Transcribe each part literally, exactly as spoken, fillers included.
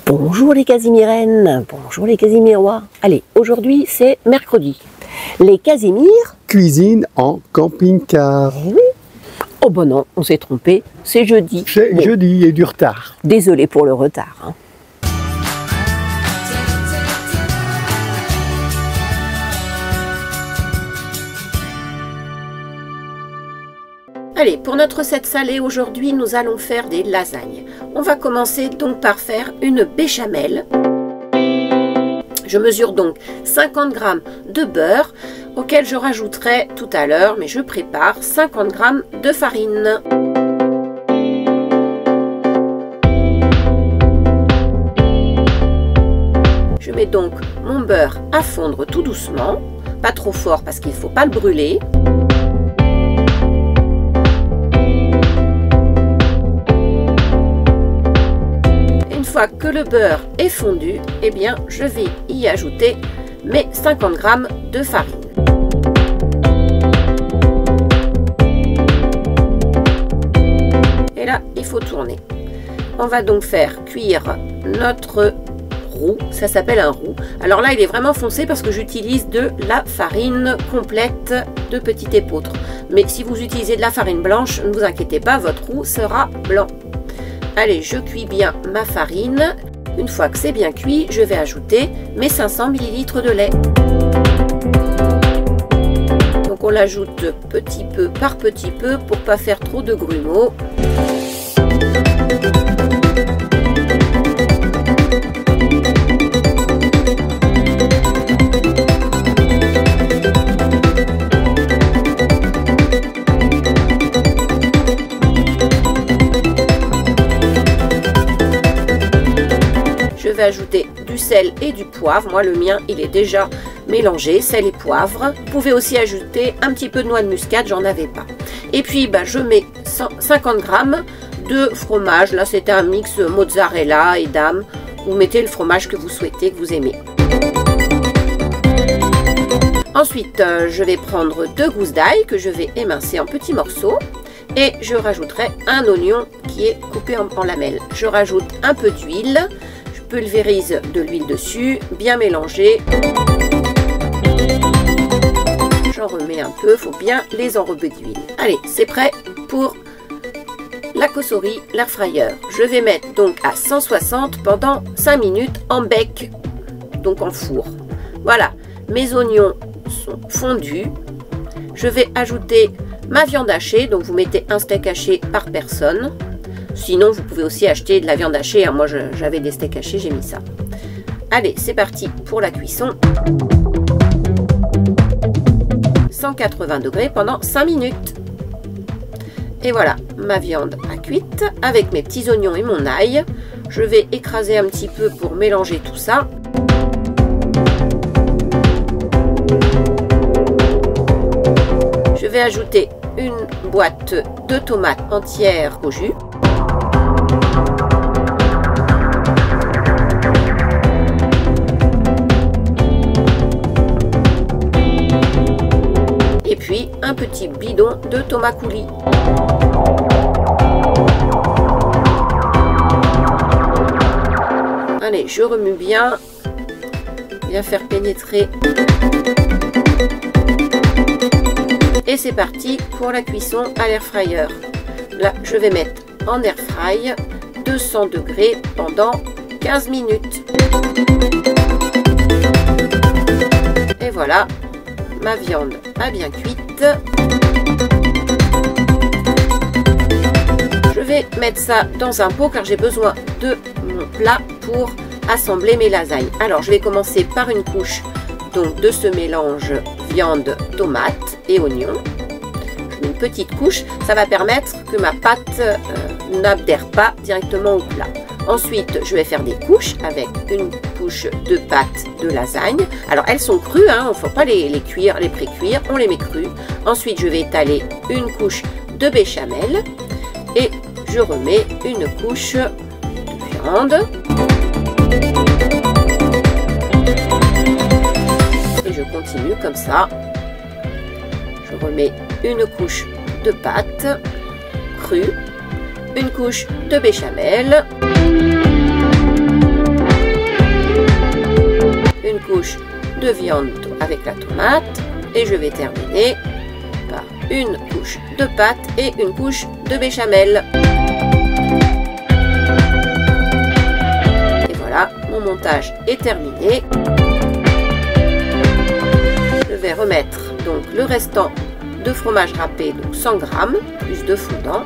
Bonjour les Casimirennes, bonjour les Casimirois. Allez, aujourd'hui c'est mercredi. Les Casimir cuisine en camping-car. Eh oui. Oh bon non, on s'est trompé, c'est jeudi. C'est bon. Jeudi, il y a du retard. Désolé pour le retard. Hein. Allez, pour notre recette salée, aujourd'hui, nous allons faire des lasagnes. On va commencer donc par faire une béchamel. Je mesure donc cinquante grammes de beurre, auquel je rajouterai tout à l'heure, mais je prépare cinquante grammes de farine. Je mets donc mon beurre à fondre tout doucement, pas trop fort parce qu'il ne faut pas le brûler. Une fois que le beurre est fondu, eh bien, je vais y ajouter mes cinquante grammes de farine. Et là, il faut tourner. On va donc faire cuire notre roux. Ça s'appelle un roux. Alors là, il est vraiment foncé parce que j'utilise de la farine complète de petit épeautre. Mais si vous utilisez de la farine blanche, ne vous inquiétez pas, votre roux sera blanc. Allez, je cuis bien ma farine. Une fois que c'est bien cuit, je vais ajouter mes cinq cents millilitres de lait. Donc on l'ajoute petit peu par petit peu pour pas faire trop de grumeaux. Je vais ajouter du sel et du poivre. Moi, le mien, il est déjà mélangé, sel et poivre. Vous pouvez aussi ajouter un petit peu de noix de muscade, j'en avais pas. Et puis, bah, je mets cinquante grammes de fromage. Là, c'était un mix mozzarella et dame. Vous mettez le fromage que vous souhaitez, que vous aimez. Ensuite, euh, je vais prendre deux gousses d'ail que je vais émincer en petits morceaux. Et je rajouterai un oignon qui est coupé en, en lamelles. Je rajoute un peu d'huile. Pulvérise de l'huile dessus, bien mélanger. J'en remets un peu, il faut bien les enrober d'huile. Allez, c'est prêt pour la cossorie, l'air fryer. Je vais mettre donc à cent soixante pendant cinq minutes en bec, donc en four. Voilà, mes oignons sont fondus. Je vais ajouter ma viande hachée, donc vous mettez un steak haché par personne. Sinon, vous pouvez aussi acheter de la viande hachée. Moi, j'avais des steaks hachés, j'ai mis ça. Allez, c'est parti pour la cuisson. cent quatre-vingts degrés pendant cinq minutes. Et voilà, ma viande a cuite avec mes petits oignons et mon ail. Je vais écraser un petit peu pour mélanger tout ça. Je vais ajouter une boîte de tomates entières au jus. Et puis un petit bidon de tomat coulis. Allez, je remue bien, bien faire pénétrer. Et c'est parti pour la cuisson à l'air fryer. Là, je vais mettre en air fry deux cents degrés pendant quinze minutes. Et voilà, ma viande a bien cuite. Je vais mettre ça dans un pot car j'ai besoin de mon plat pour assembler mes lasagnes. Alors, je vais commencer par une couche donc de ce mélange viande, tomate et oignon. Je mets une petite couche, ça va permettre que ma pâte euh, n'adhère pas directement au plat. Ensuite, je vais faire des couches avec une couche de pâte de lasagne. Alors, elles sont crues, hein, on ne faut pas les, les cuire, les pré-cuire, on les met crues. Ensuite, je vais étaler une couche de béchamel et je remets une couche de viande. Et je continue comme ça. Je remets une couche de pâte crue, une couche de béchamel. de viande avec la tomate et je vais terminer par une couche de pâte et une couche de béchamel. Et voilà, mon montage est terminé. Je vais remettre donc le restant de fromage râpé, donc cent grammes, plus de fondant.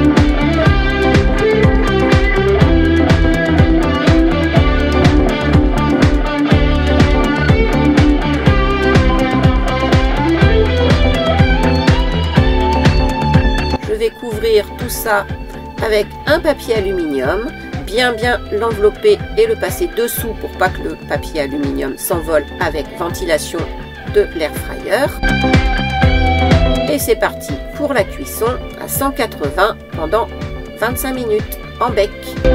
Je vais couvrir tout ça avec un papier aluminium, bien bien l'envelopper et le passer dessous pour pas que le papier aluminium s'envole avec ventilation de l'air fryer. Et c'est parti pour la cuisson à cent quatre-vingts pendant vingt-cinq minutes en bec.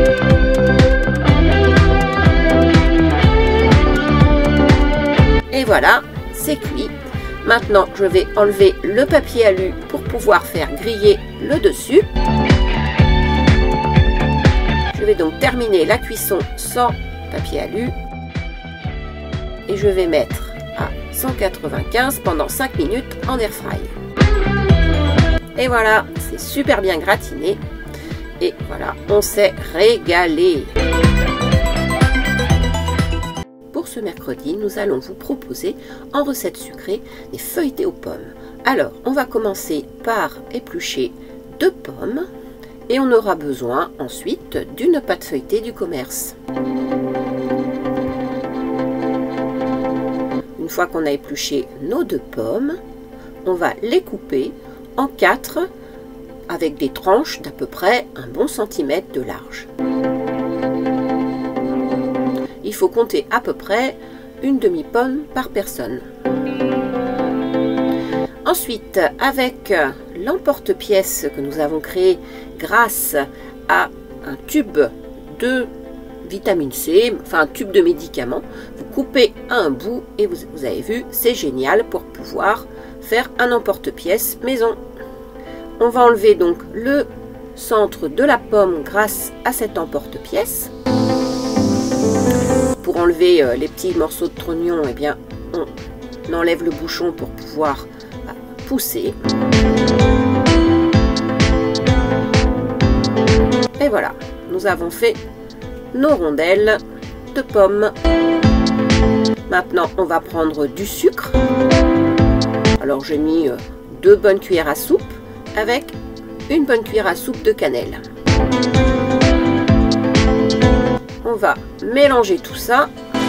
Et voilà, c'est cuit. Maintenant, je vais enlever le papier alu pour pouvoir faire griller le dessus. Je vais donc terminer la cuisson sans papier alu. Et je vais mettre à cent quatre-vingt-quinze pendant cinq minutes en air fry. Et voilà, c'est super bien gratiné. Et voilà, on s'est régalé. Pour ce mercredi, nous allons vous proposer en recette sucrée des feuilletés aux pommes. Alors, on va commencer par éplucher deux pommes et on aura besoin ensuite d'une pâte feuilletée du commerce. Une fois qu'on a épluché nos deux pommes, on va les couper en quatre avec des tranches d'à peu près un bon centimètre de large. Il faut compter à peu près une demi-pomme par personne. Ensuite, avec l'emporte-pièce que nous avons créé grâce à un tube de vitamine C, enfin un tube de médicaments, vous coupez à un bout et vous, vous avez vu, c'est génial pour pouvoir faire un emporte-pièce maison. On va enlever donc le centre de la pomme grâce à cet emporte-pièce. Pour enlever euh, les petits morceaux de trognon, eh bien, on enlève le bouchon pour pouvoir bah, pousser. Et voilà, nous avons fait nos rondelles de pommes. Maintenant, on va prendre du sucre. Alors, j'ai mis euh, deux bonnes cuillères à soupe avec une bonne cuillère à soupe de cannelle. On va mélanger tout ça.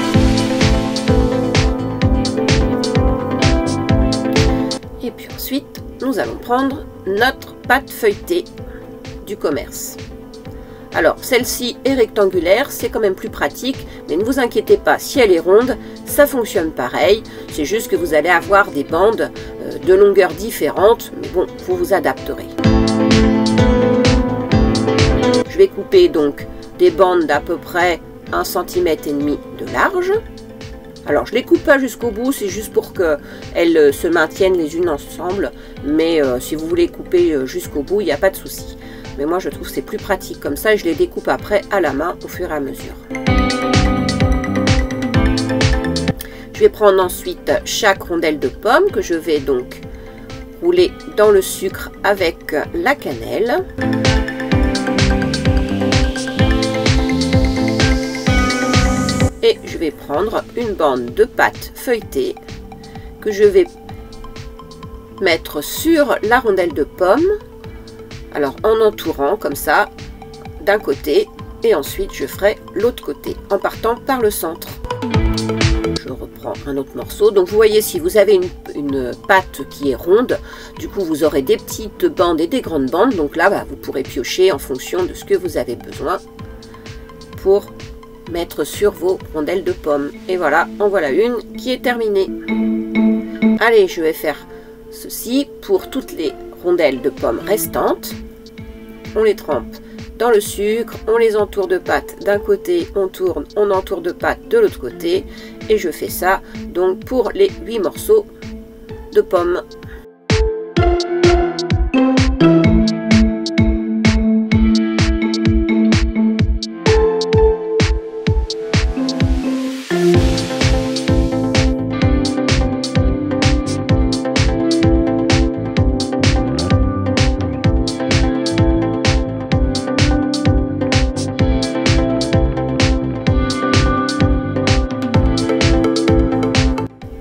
Et puis ensuite, nous allons prendre notre pâte feuilletée du commerce. Alors, celle-ci est rectangulaire, c'est quand même plus pratique, mais ne vous inquiétez pas, si elle est ronde, ça fonctionne pareil. C'est juste que vous allez avoir des bandes euh, de longueur différentes, mais bon, vous vous adapterez. Je vais couper donc des bandes d'à peu près un centimètre et demi de large. Alors, je les coupe pas jusqu'au bout, c'est juste pour qu'elles se maintiennent les unes ensemble, mais euh, si vous voulez couper jusqu'au bout, il n'y a pas de souci. Mais moi, je trouve que c'est plus pratique comme ça et je les découpe après à la main au fur et à mesure. Je vais prendre ensuite chaque rondelle de pomme que je vais donc rouler dans le sucre avec la cannelle. Et je vais prendre une bande de pâte feuilletée que je vais mettre sur la rondelle de pomme. Alors en entourant comme ça d'un côté et ensuite je ferai l'autre côté en partant par le centre. Je reprends un autre morceau. Donc vous voyez, si vous avez une, une pâte qui est ronde, du coup vous aurez des petites bandes et des grandes bandes. Donc là bah, vous pourrez piocher en fonction de ce que vous avez besoin pour mettre sur vos rondelles de pommes. Et voilà, en voilà une qui est terminée. Allez, je vais faire ceci pour toutes les rondelles de pommes restantes. On les trempe dans le sucre, on les entoure de pâte d'un côté, on tourne, on entoure de pâte de l'autre côté et je fais ça donc pour les huit morceaux de pommes.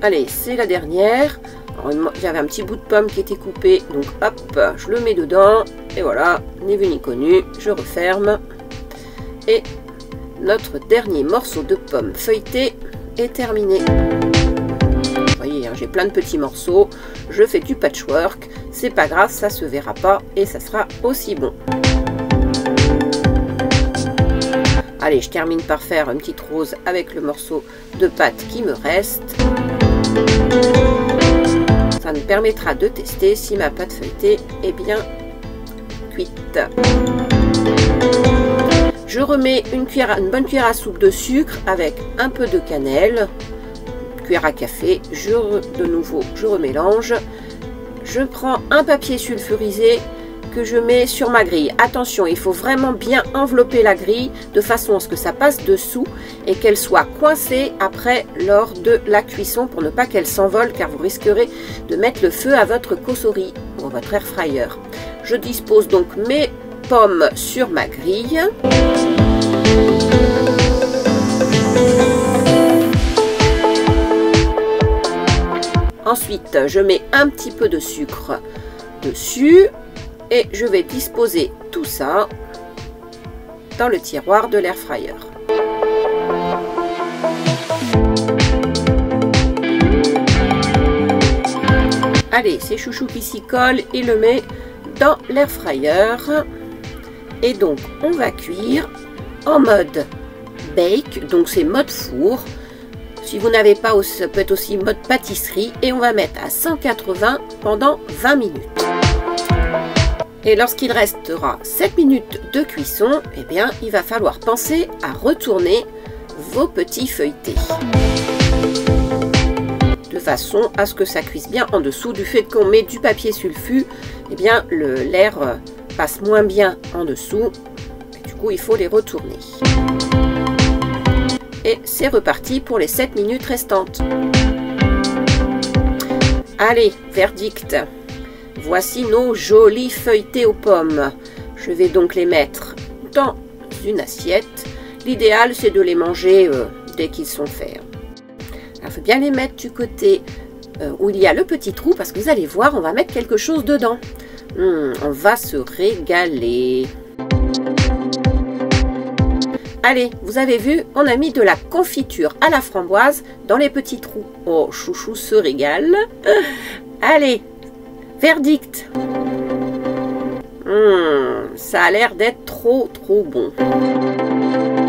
Allez, c'est la dernière. J'avais un petit bout de pomme qui était coupé, donc hop, je le mets dedans. Et voilà, ni vu ni connu, je referme. Et notre dernier morceau de pomme feuilletée est terminé. Vous voyez, hein, j'ai plein de petits morceaux. Je fais du patchwork. C'est pas grave, ça se verra pas et ça sera aussi bon. Allez, je termine par faire une petite rose avec le morceau de pâte qui me reste. Ça me permettra de tester si ma pâte feuilletée est bien cuite. Je remets une, cuillère, une bonne cuillère à soupe de sucre avec un peu de cannelle, une cuillère à café. Je, de nouveau, je remélange. Je prends un papier sulfurisé que je mets sur ma grille. Attention, il faut vraiment bien envelopper la grille de façon à ce que ça passe dessous et qu'elle soit coincée après lors de la cuisson pour ne pas qu'elle s'envole, car vous risquerez de mettre le feu à votre cosori ou à votre air fryer. Je dispose donc mes pommes sur ma grille. Ensuite, je mets un petit peu de sucre dessus. Et je vais disposer tout ça dans le tiroir de l'air fryer. Allez, c'est chouchou qui s'y colle et le met dans l'air fryer. Et donc, on va cuire en mode bake, donc c'est mode four. Si vous n'avez pas, ça peut être aussi mode pâtisserie. Et on va mettre à cent quatre-vingts pendant vingt minutes. Et lorsqu'il restera sept minutes de cuisson, eh bien, il va falloir penser à retourner vos petits feuilletés. De façon à ce que ça cuise bien en dessous. Du fait qu'on met du papier sulfu, eh bien, l'air passe moins bien en dessous. Et du coup, il faut les retourner. Et c'est reparti pour les sept minutes restantes. Allez, verdict. Voici nos jolis feuilletés aux pommes. Je vais donc les mettre dans une assiette. L'idéal, c'est de les manger euh, dès qu'ils sont faits. Il faut bien les mettre du côté euh, où il y a le petit trou, parce que vous allez voir, on va mettre quelque chose dedans. Hum, on va se régaler. Allez, vous avez vu, on a mis de la confiture à la framboise dans les petits trous. Oh, chouchou se régale. Allez, verdict. Mmh, ça a l'air d'être trop trop bon.